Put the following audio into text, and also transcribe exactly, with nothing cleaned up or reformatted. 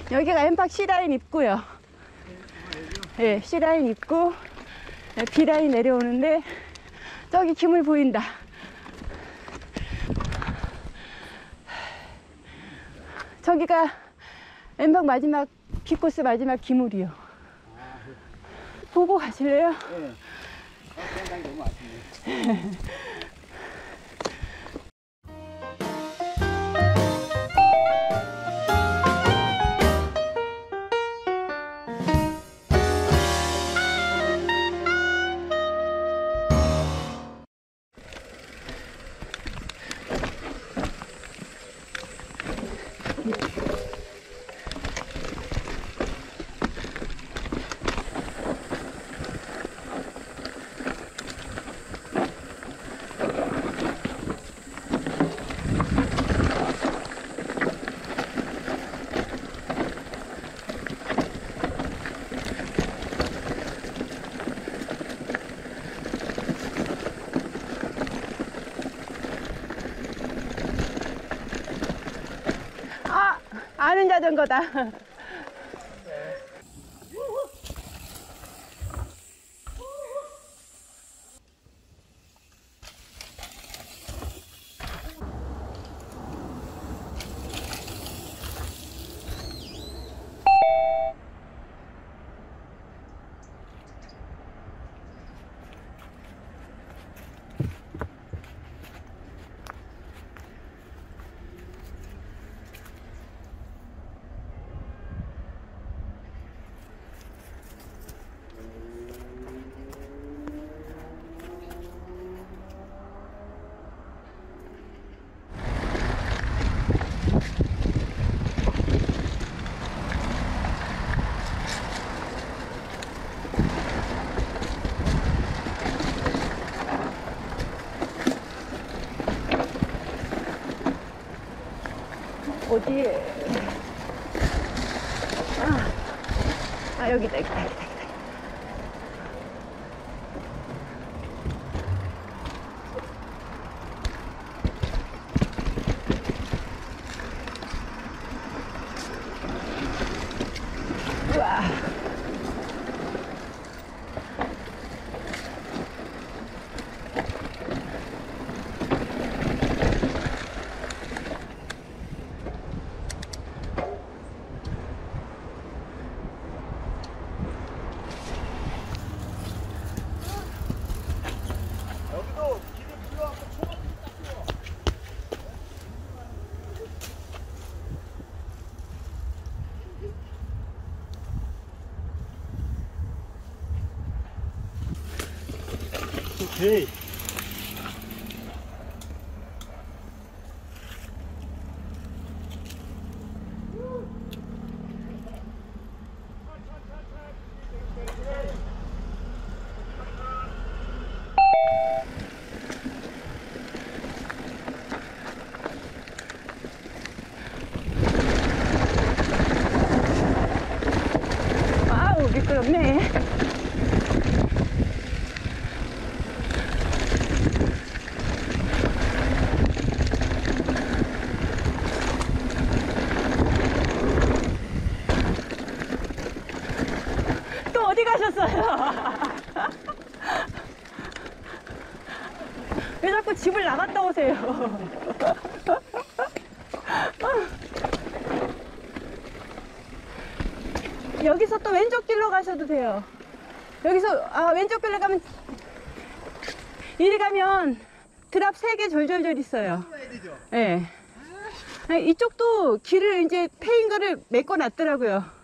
여기가 엠팍 C라인 입구요. 예, C라인 입구, B라인 내려오는데 저기 기물 보인다. 저기가 엠팍 마지막 B코스 마지막 기물이요. 보고 가실래요? 네. 어, 너무 아쉽네. 아는 자전거다. 어디에? 아, 아 여기다, 여기다, 여기다, 여기다. 우와. 오케이. 아우 미끄럽네. 어디 가셨어요? 왜 자꾸 집을 나갔다 오세요? 여기서 또 왼쪽 길로 가셔도 돼요. 여기서 아 왼쪽 길로 가면 이리 가면 드랍 세 개 졸졸졸 있어요. 예. 네. 이쪽도 길을 이제 패인 거를 메꿔 놨더라고요.